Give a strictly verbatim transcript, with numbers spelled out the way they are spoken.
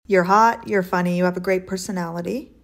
You're hot, you're funny, you have a great personality.